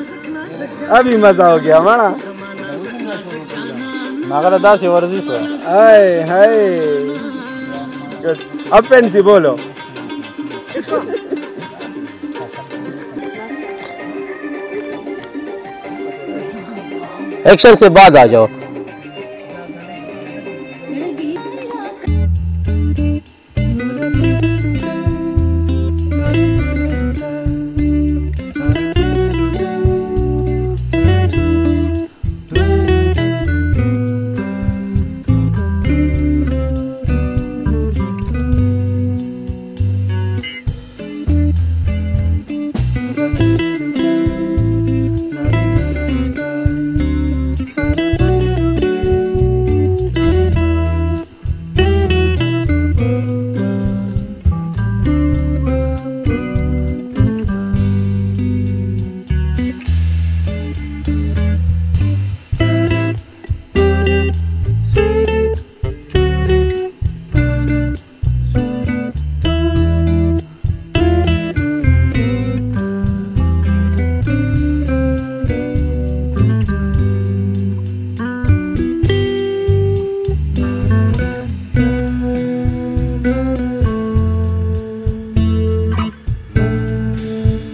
अभी मजा हो गया हमारा। मगर 10 वर्जिश है। हाय हाय गुड। अब पेन सी बोलो। एक्शन से बाद आ जाओ।